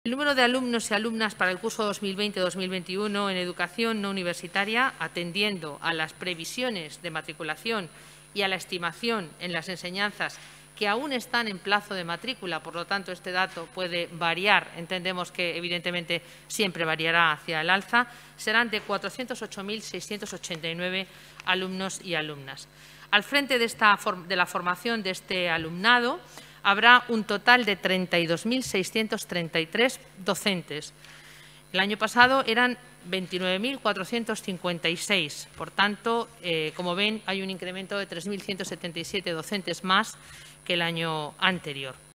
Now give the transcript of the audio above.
El número de alumnos y alumnas para el curso 2020-2021 en educación no universitaria, atendiendo a las previsiones de matriculación y a la estimación en las enseñanzas que aún están en plazo de matrícula, por lo tanto, este dato puede variar, entendemos que evidentemente siempre variará hacia el alza, serán de 408.689 alumnos y alumnas. Al frente de la formación de este alumnado, habrá un total de 32.633 docentes. El año pasado eran 29.456. Por tanto, como ven, hay un incremento de 3.177 docentes más que el año anterior.